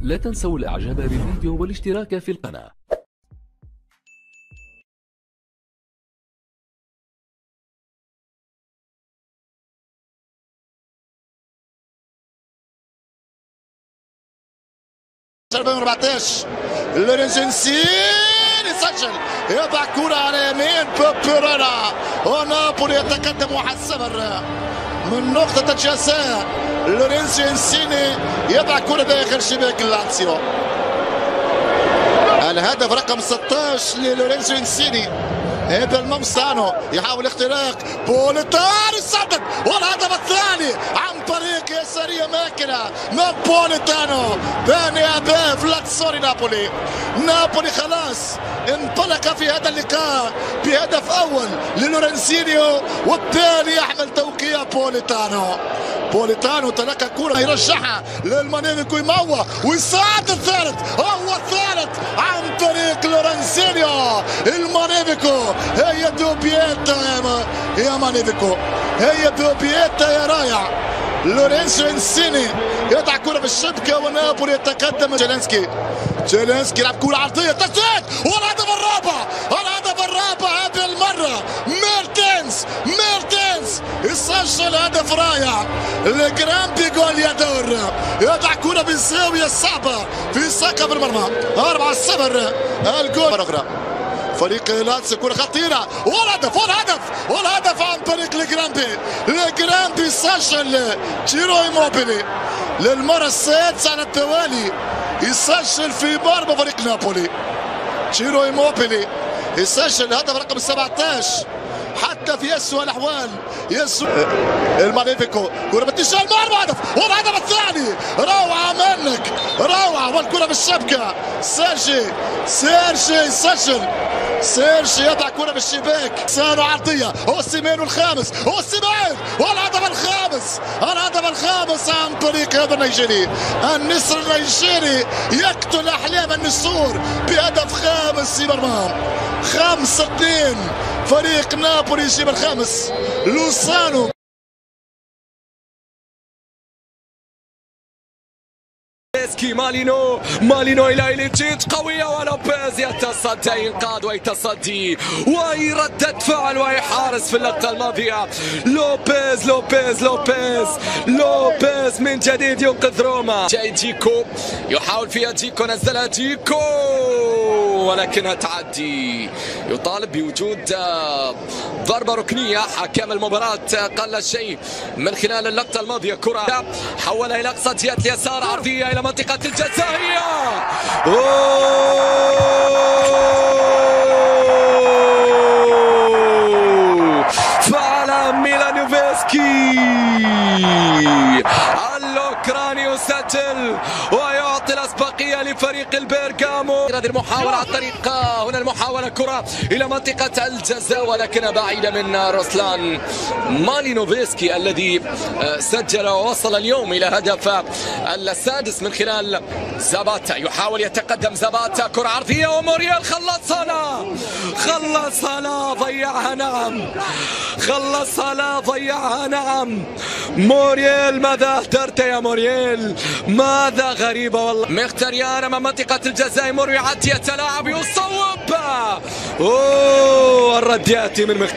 لا تنسوا الاعجاب بالفيديو والاشتراك في القناة. لورينزو انسيني يسجل، يضع كرة على يمين بيريرا ونابولي يتقدم 1-0 من نقطة الجزاء. لورينزو انسيني يضع كرة داخل شباك لاتسيو. الهدف رقم 16 للورينزو انسيني. هذا الموسانو يحاول اختراق بوليتانو يسدد، والهدف الثاني عن طريق يسارية ماكنة من بوليتانو. ثاني اهداف لاتسوري نابولي. نابولي خلاص انطلق في هذا اللقاء بهدف اول للورينزينيو، والثاني يحمل توقيع بوليتانو. بوليتانو تلقى كرة يرجعها للمانيفيكو يموه ويساعد الثالث، هو الثالث عن طريق لورينزينيو. المانيفيكو هي دوبييتا يا مانيفيكو، هي دوبييتا يا رايع. لورينزو انسيني يضع كرة في الشبكة ونابولي يتقدم. جيلينسكي يلعب كرة عرضية تسديد، والهدف الرابع، الهدف الرابع هذه المرة. ميرتينز يسجل هدف رائع. الجرامبي جول يدور، يضع كرة بالزاوية الصعبة في سقف المرمى. 4-0 الجول الأخرى. فريق لاتسيو كرة خطيرة، والهدف عن طريق الجرامبي سجل جيرو ايموبيلي للمرة السادسة على التوالي، يسجل في مرمى فريق نابولي. جيرو ايموبيلي يسجل الهدف رقم 17 حتى في أسوأ الأحوال. المانيفيكو كرة باتجاه المرمى، هدف، والهدف الثاني. روعة منك، روعة، والكرة بالشبكة. سيرجي يسجل. سيرجي يضع كرة بالشباك، سانو عرضية، اوسيمين الخامس، اوسيمين، والهدف الخامس عن طريق هذا النيجيري. النسر النيجيري يقتل أحلام النسور بهدف خامس في مرماه. 5-2 فريق نابولي يجيب الخامس. لوسانو مالينو إلى إليتشيتش قوية، ولوبيز يتصدى إنقاذ ويتصدي ويردد فعل ويحارس في اللقطة الماضية. لوبيز من جديد ينقذ روما. جاي جيكو يحاول فيها، جيكو نزلها جيكو ولكنها تعدي. يطالب بوجود ضربة ركنية. حكم المباراة قل شيء من خلال اللقطة الماضية. كرة حولها إلى أقصى جهة اليسار، عرضية إلى منطقة الجزائرية. فعل ميلانوفسكي الأوكراني يسجل ويعطي الأسبقية لفريق البرغامو. هذه المحاولة على الطريق، هنا المحاولة كرة إلى منطقة الجزاء ولكنها بعيدة من روسلان مالينوفسكي الذي سجل ووصل اليوم إلى هدف السادس من خلال زاباتا. يحاول يتقدم زاباتا، كرة عرضية وموريال خلصها ضيعها. نعم موريال، ماذا اهدرت يا موريال؟ ماذا غريبة والله. مختريان أمام منطقة الجزاء، موريال يعدي، يتلاعب، يصوب. الرديات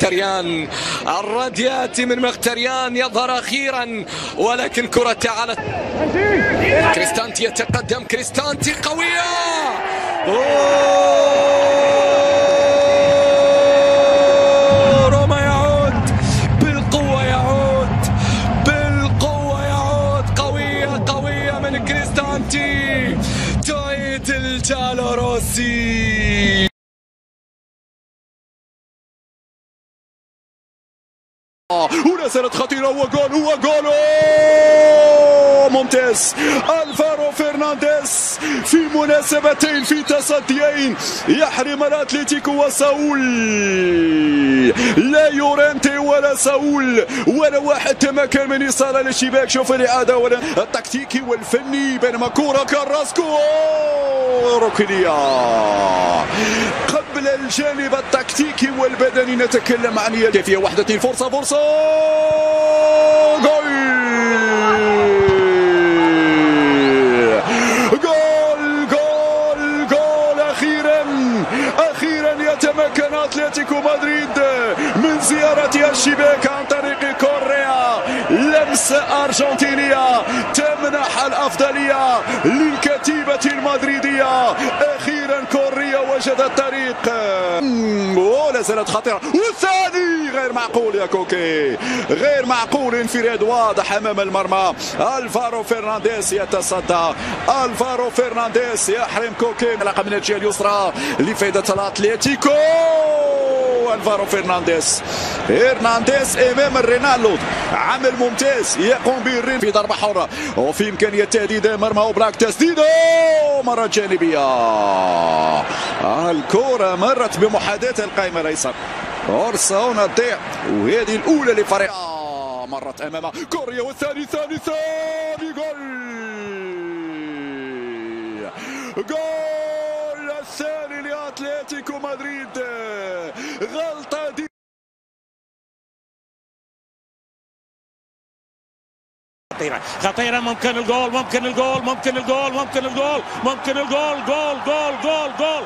من مختريان يظهر أخيرا، ولكن كرة على كريستانتي يتقدم. كريستانتي قوية. روما يعود بالقوة، قوية من كريستانتي تعيد الجالوروسي. هنا سنة خطيرة، هو جول ممتاز. الفارو فرنانديز في مناسبتين، في تصديين، يحرم الاتليتيكو وساول. لا يورنتي ولا ساول ولا واحد تمكن من إيصالها للشباك. شوف الإعادة ولا التكتيكي والفني، بينما كرة كاراسكو ركنية. قبل الجانب التكتيكي والبدني نتكلم عن كيفية وحدة. فرصة جول اتلتيكو مدريد من زيارة الشباك عن طريق كوريا. لمسة أرجنتينية تمنح الأفضلية للكتيبة المدريدية. أخيرا كوريا وجدت الطريق ولا زالت خطيرة. والثاني غير معقول يا كوكي، غير معقول. انفراد واضح أمام المرمى. الفارو فرنانديز يتصدى، الفارو فرنانديز يحرم كوكي انطلاقة من الجهة اليسرى لفائدة الأتليتيكو. الفارو فرنانديز امام الرينالدو، عمل ممتاز يقوم به في ضربه حره وفي امكانيه تهديد مرمى اوبلاك. تسديده مره جانبيه، الكره مرت بمحاذاه القائمه الايسر. فرصه هنا تضيع، وهذه الاولى لفريق مرت امام كوريا. والثاني ثاني جول الثاني لاتلتيكو مدريد. غلطه دي خطيرة. ممكن الجول ممكن الجول ممكن الجول ممكن الجول ممكن الجول. جول جول جول جول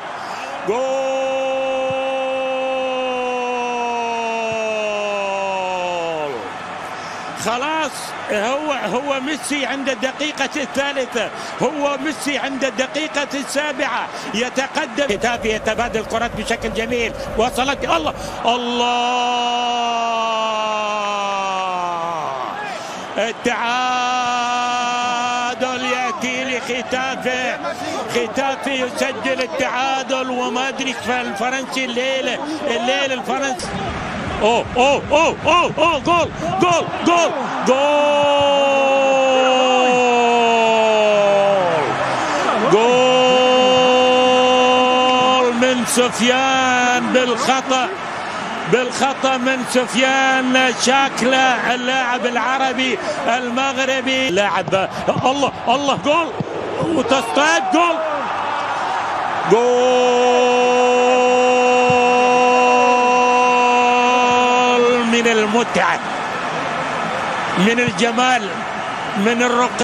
جول. خلاص هو ميسي عند الدقيقة الثالثة، هو ميسي عند الدقيقة السابعة يتقدم. ختافي يتبادل الكرات بشكل جميل. وصلت الله التعادل يأتي لختافي. ختافي يسجل التعادل وما ادري الفرنسي الليلة الفرنسي. اوه اوه اوه اوه اوه جول جول جول جول جول من سفيان بالخطأ من سفيان شاكلة اللاعب العربي المغربي. لاعب الله جول وتصطاد جول من المتعة، من الجمال، من الرقي.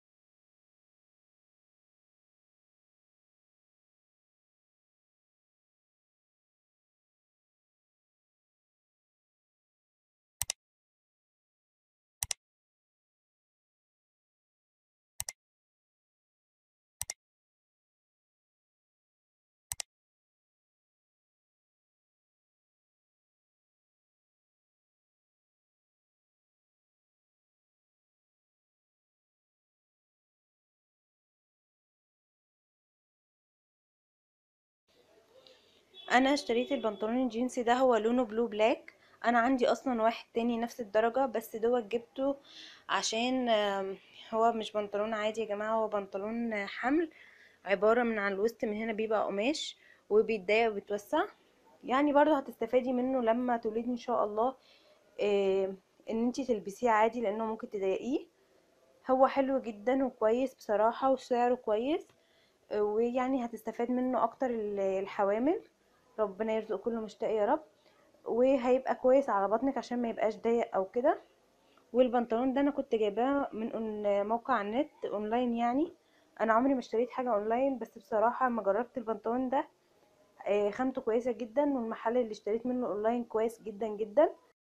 انا اشتريت البنطلون الجينسي ده، هو لونه بلو بلاك. انا عندي اصلا واحد تاني نفس الدرجة، بس دوت جبته عشان هو مش بنطلون عادي يا جماعة، هو بنطلون حمل، عبارة من على الوسط من هنا بيبقى قماش وبيتضايق وبيتوسع. يعني برضه هتستفادي منه لما تولدي ان شاء الله، ان انتي تلبسيه عادي لانه ممكن تضايقيه. هو حلو جدا وكويس بصراحة وسعره كويس، ويعني هتستفاد منه اكتر الحوامل. ربنا يرزق كل مشتاق يا رب. وهيبقى كويس على بطنك عشان ما يبقاش ضيق او كده. والبنطلون ده انا كنت جايباه من موقع على النت اونلاين. يعني انا عمري ما اشتريت حاجه اونلاين، بس بصراحه لما جربت البنطلون ده خامته كويسه جدا، والمحل اللي اشتريت منه اونلاين كويس جدا جدا.